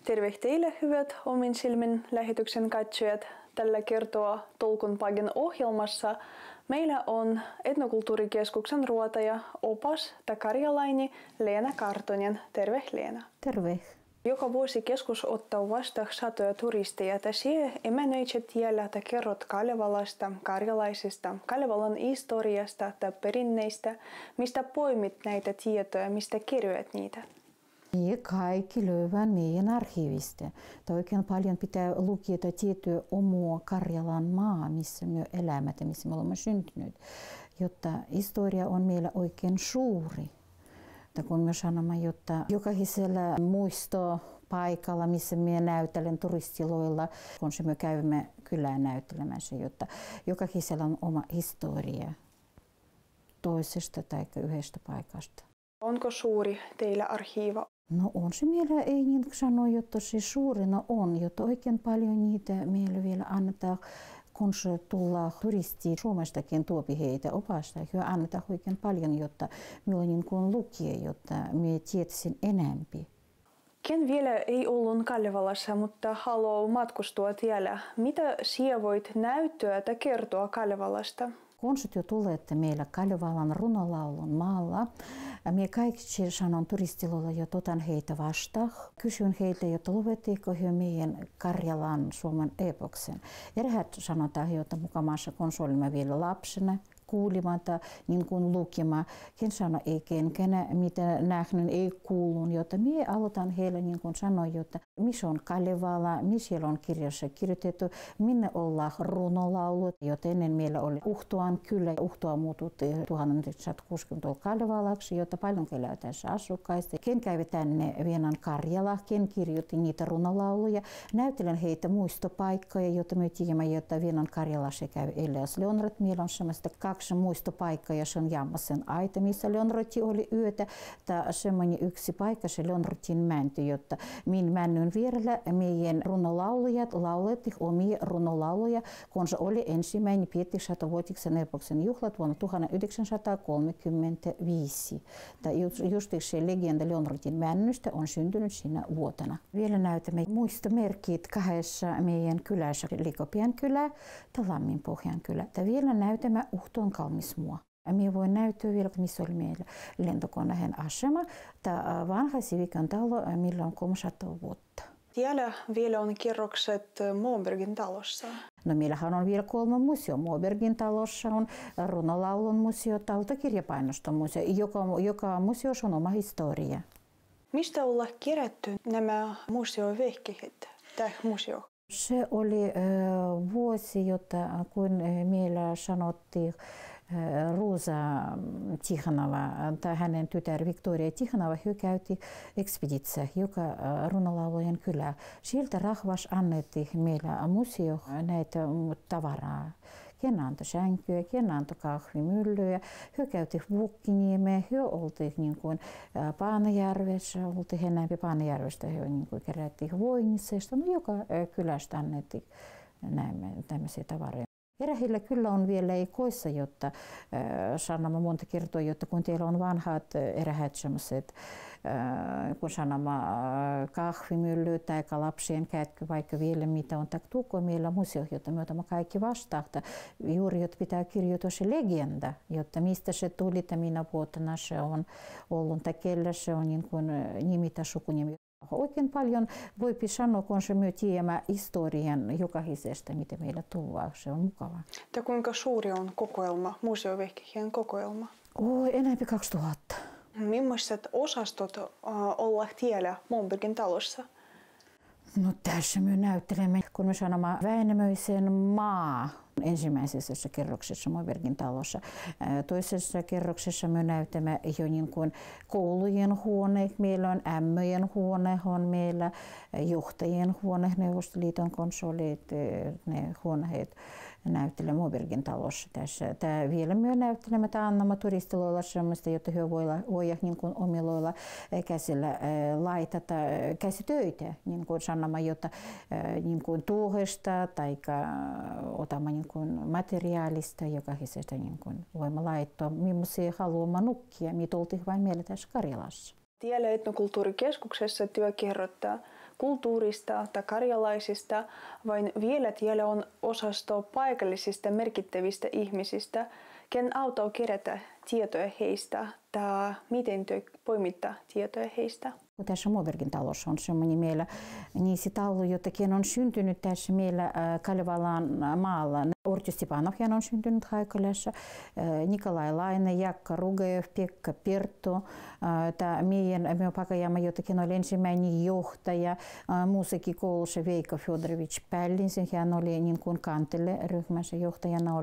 Terve teille hyvät Omin silmin lähetyksen katsojat. Tällä kertaa Tolkun Pagin ohjelmassa meillä on Etnokulttuurikeskuksen ruotaja, opas ja karjalaini Leena Kartonen. Terve Leena. Terve. Joka vuosi keskus ottaa vastaan satoja turisteja. Siellä emännöitset tiellä ja kerrot Kalevalasta, karjalaisista, Kalevalan historiasta ja perinneistä. Mistä poimit näitä tietoja, mistä kirjoit niitä? Ja kaikki löyvän meidän arkiivista. Oikein paljon pitää lukea tietoja omaa Karjalan maa, missä me elämme ja missä me olemme syntyneet. Jotta historia on meillä oikein suuri. Kun me sanomme, jotta jokaisella muistopaikalla, missä me näytellen turistiloilla, kun me käymme kylään näyttelemässä, jotta jokaisella on oma historia toisesta tai yhdestä paikasta. Onko suuri teillä arkiiva? No on se meillä, ei niin sano, jotta se suurena on, jotta oikein paljon niitä meillä vielä annetaan, kun se tullaan turisti Suomestakin tuopi heitä opasta. He annetaan oikein paljon, jotta me on niin kuin lukija, jotta me tietäisin enempi. Ken vielä ei ollut Kalevalassa, mutta haluaa matkustua tiellä. Mitä sinä voit näyttää tai kertoa Kalevalasta? Kun sä jo tulette meillä Kalevalan runolaulun maalla, minä kaikki sanon turistiloilla, että otan heitä vastaan. Kysyn heitä, että luetteko he meidän Karjalan Suomen epoksen. Eräät sanotaan, että mukamassa kun olimme vielä lapsena, kuulimatta, niin kuin lukemaan. Ken sanoo ei kenkänä, mitä nähnyt, ei kuulun, jotta minä aloitan heille niin kuin sanoa, että missä on Kalevala, missä siellä on kirjassa kirjoitettu, minne ollaan runolaulut, joten ennen meillä oli Uhtuan kylä. Uhtua muututti 1960 Kalevalaksi, jotta paljon kelää tässä asukkaista. Ken kävi tänne Vienan Karjala, ken kirjoitti niitä runolauluja. Näyttelen heitä muistopaikkoja, jotta me tiedämme, että Vienan Karjalassa käy Elias Leonrad. Meillä on semmoista kaksi muistopaikkaa, ja se on Jammasen aita, missä Leonrati oli yötä. Tämä semmoinen yksi paikka, se Leonratin mänty, jotta min männyn vierellä meidän runolaulujat lauletti omia runolauluja, kun se oli ensimmäinen 500-vuotiksen epoksen juhlat vuonna 1935. Just se legenda Leonratin männystä on syntynyt siinä vuotena. Vielä näytämme muistomerkit kahdessa meidän kylässä, Likopian kylä ja Lamminpohjan kylä. Ja vielä näytämme Uhtuan Kalmismua. Minä voin näyttää vielä, missä oli meillä lentokoneen asema. Tämä vanha Sivikan talo, millä on 300 vuotta. Siellä vielä on kerrokset Mobergin talossa. No meillähän on vielä 3 museo. Mobergin talossa on runolaulun museo, kirjapainoston museo. Joka museossa on oma historia. Mistä ollaan kerätty nämä museovehkeet tai museo? Se oli vuosi, kun meillä sanottiin Rosa Tikhanova tai hänen tytär Viktoria Tikhanova, he käytti ekspeditsia joka runolaulujen kylä. Sieltä rahvas annettiin meillä museo näitä tavaraa. Ken antoi sänkyä, ken antoi kahvimyllyä. He käytti Vuokkiniemeä, he oltiin niin kuin Paanajärvessä, oltiin enemmän Paanajärvestä, he niin kuin kerättiin Voinitsesta. No joka kylästä annettiin tämmöisiä tavaroja. Erähillä kyllä on vielä ei koissa, jotta sanomme monta kertaa, jotta kun teillä on vanhat erähät sellaiset, kun sanomme kahvimylly tai lapsien kätky, vaikka vielä mitä on, tuko meillä museo, jotta me otamme kaikki vastaan. Juuri, jotta pitää kirjoittaa se legenda, jotta mistä se tuli, että minä vuotena se on ollut, tai kellä se on niin kuin nimi tai sukunimi. Oikein paljon voi sanoa, kun se myös tiedämme historian jokaisesta, mitä meillä tuodaan. Se on mukavaa. Ja kuinka suuri on kokoelma, museovehkeen kokoelma? Enemmän 2000. Millaiset osastot ollaan tiellä Mobergin talossa? No tässä me näyttelemme, kun me sanomme Väinämöisen maa. Ensimmäisessä kerroksessa Mobergin talossa. Toisessa kerroksessa me näytämme jo niin kuin koulujen huone, meillä on ämmöjen huone, on meillä johtajien huone, Neuvostoliiton konsolit, ne huoneet näyttelemme Mobergin talossa tässä. Tämä vielä me näyttelemme, että annamme turistiloilla sellaista, jotta he voivat niin kuin omiloilla käsillä laitata käsitöitä, niin kuin sanomme, jotta niin kuin tuohesta tai otamme niin kuin materiaalista, jokaisesta niin kuin voimme laittaa, millaisia haluamme nukkia, mitä oltiin vain meillä tässä Karjalassa. Tiellä Etnokulttuurikeskuksessa työ kerrottaa, kulttuurista tai karjalaisista, vain vielä tiellä on osasto paikallisista merkittävistä ihmisistä, ken auttaa kerätä tietoja heistä tai miten poimittaa tietoja heistä. Tässä Mobergin talossa on semmoinen meillä niissä talo, jotakin on syntynyt tässä meillä Kalevalan maalla. Orti Stepanovjan on syntynyt Haikalässä, Nikolai Laine, Jakka Rugejev, Pekka Perto. Meidän Pakajama jotakin oli ensimmäinen johtaja musiikkikoulussa Veikka Fjodorovich Pällinsen. Hän oli niin kuin Kantele-ryhmässä johtajana.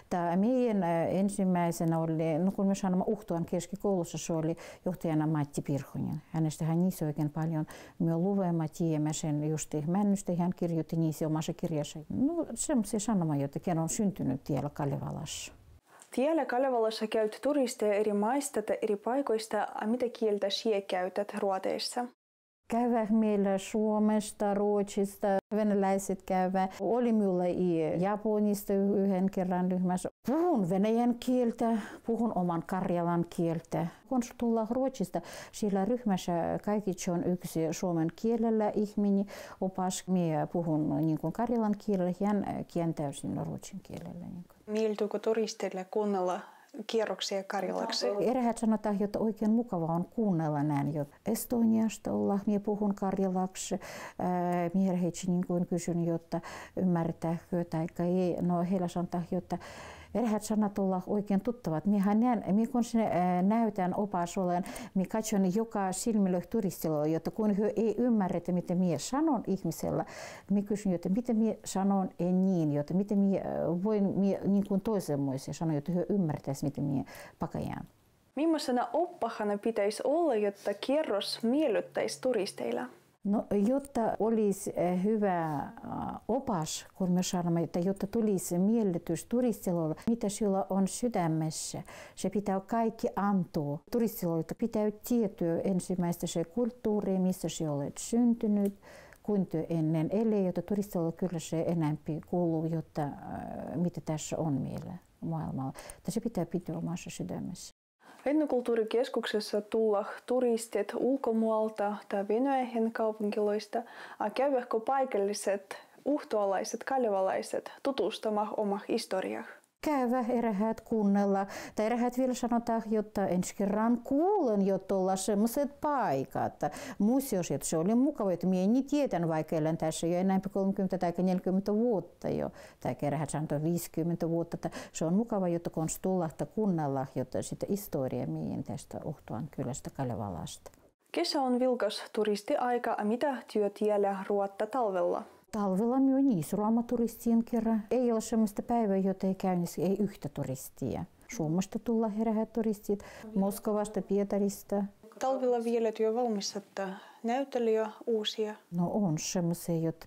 Meidän ensimmäisenä oli, no kun me sanomme Uhtuan keskikoulussa, se oli johtajana Matti Pirhonen. Hänestä hän niissä oikein paljon me luemme, tiedämme sen just Männystä. Hän kirjoitti niissä omassa kirjassa. No semmoisia sanomaan, jotakin on syntynyt tiellä Kalevalassa. Tiellä Kalevalassa käyt turisteja eri maista tai eri paikoista. Mitä kieltä sinä käytät ruoteissa? Käyvät meillä Suomesta, Ruotsista, venäläiset käyvät. Oli minulla Japanista yhden kerran ryhmässä. Puhun venäjän kieltä, puhun oman karjalan kieltä. Kun tullaan Ruotsista, siellä ryhmässä kaikki on yksi suomen kielellä ihminen. Opas, minä puhun niin kuin karjalan kielellä, hän kien täysin ruotsin kielellä. Mieltyykö turisteille kuunnella kierroksia karjalaksi? Eräät sanotaan, että oikein mukava on kuunnella näin, että Estoniasta ollaan, minä puhun karjalaksi. Minä heitsin niin kuin kysyn, jotta ymmärtääkö tai ei. No heillä sanotaan, että eräät sanat olla oikein tuttavat. Minä kun näytän opas olen, minä katson joka silmillä turistilla, jotta kun he ei ymmärrä, mitä minä sanon ihmisellä, minä kysyn, että mitä minä sanon niin, jotta miten minä voin niin kuin toisenmoisia sanoa, jotta he ymmärtäisivät, mitä minä pakajan. Millaisena oppahana pitäisi olla, jotta kierros miellyttäisi turisteilla? No, jotta olisi hyvä opas, kun me sanomme, että jotta tulisi miellytys turistilla, mitä sillä on sydämessä, se pitää kaikki antaa. Turistilla pitää tietää ensimmäistä se kulttuuri, missä se olet syntynyt, kuin ennen elää, jotta turistilla kyllä se enemmän kuuluu, jotta mitä tässä on meillä maailmalla. Se pitää pitää omassa sydämessä. Etnokulttuurikeskuksessa tulla turistit ulkomualta tai Venäjän kaupunkiloista. Käyvätkö paikalliset uhtualaiset, kalevalaiset tutustumaan omaan historiaan? Käyvä eräät kuunnella. Tai eräät vielä sanotaan, että ensi kerran kuulen jo tuolla sellaiset paikat. Museossa, että se oli mukava, että minä en tiedän, vaikka elän tässä jo enää 30 tai 40 vuotta jo. Tai eräät sanotaan 50 vuotta. Se on mukava, jotta kun tulla kuunnella, jotta sitä historiaa meidän tästä Uhtuan kylästä Kalevalasta. Kesä on vilkas turistiaika. Mitä työtiellä ruotta talvella? Talvella myös niissä ruomaturistien kerran. Ei ole sellaista päivää, jota ei käynnissä, ei yhtä turistia. Suomesta tulla eräät turistit, Moskovasta, Pietarista. Talvella vielä työ valmistatte näyttelijä uusia? No on semmoisia, jotta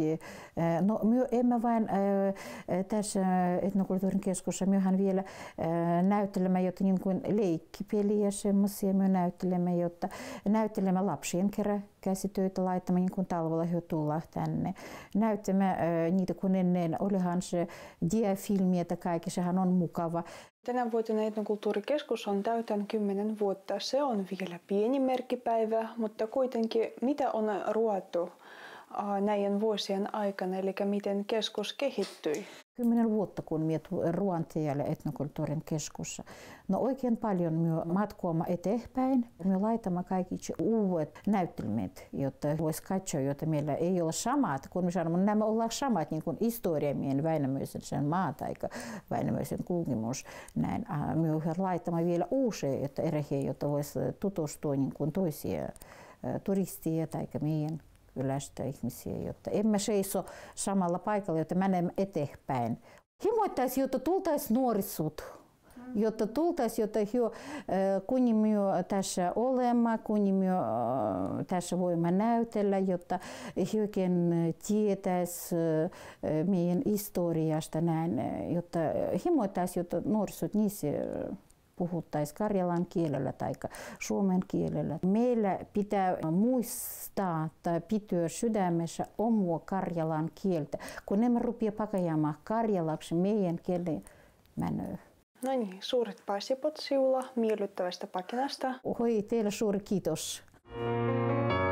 me emme vain tässä etnokulttuurin keskuksessa, mehän vielä näyttelemme jotta niin kuin leikkipeliä semmoisia, me näyttelemme, jotta näyttelemme lapsien kerran käsitöitä laittamme niin kuin talvella he tullaan tänne. Näyttämme niitä kun ennen olihan se diafilmi, että kaikki sehän on mukava. Tänä vuotena etnokulttuurikeskus on täytän 10 vuotta. Se on vielä pieni merkkipäivä, mutta kuitenkin mitä on ruotu näiden vuosien aikana, eli miten keskus kehittyi? 10 vuotta, kun minä ruoan tielle etnokulttuurin keskussa. No oikein paljon me matkuamme eteenpäin. Me laitamme kaikki uudet näyttelmät, jotta voisi katsoa, jotta meillä ei ole samat. Kun me sanomme, että nämä ollaan samat, niin kuin historia meidän Väinämöisen sen maa tai Väinämöisen kulkemus. Näin. Me laitamme vielä uusia, jotta jotta voisi tutustua niin kuin toisia turistia tai meidän kylästä ihmisiä, jotta emme seiso samalla paikalla, jotta menemme eteenpäin. Himoittaisi, jotta tultaisiin nuorisut, jotta tultaisiin, jotta kun me tässä olemme, kun me tässä voimme näytellä, jotta hekin tietäisi meidän historiasta näin, jotta himoittaisi, jotta nuorisut niissä puhuttaisiin karjalan kielellä tai suomen kielellä. Meillä pitää muistaa tai pitää sydämessä omua karjalan kieltä. Kun emme rupia pakajamaan karjalaksi, meidän kieli menee. No niin, suuret paisipot sinulla miellyttävästä pakinasta. Oi, teille suuri kiitos.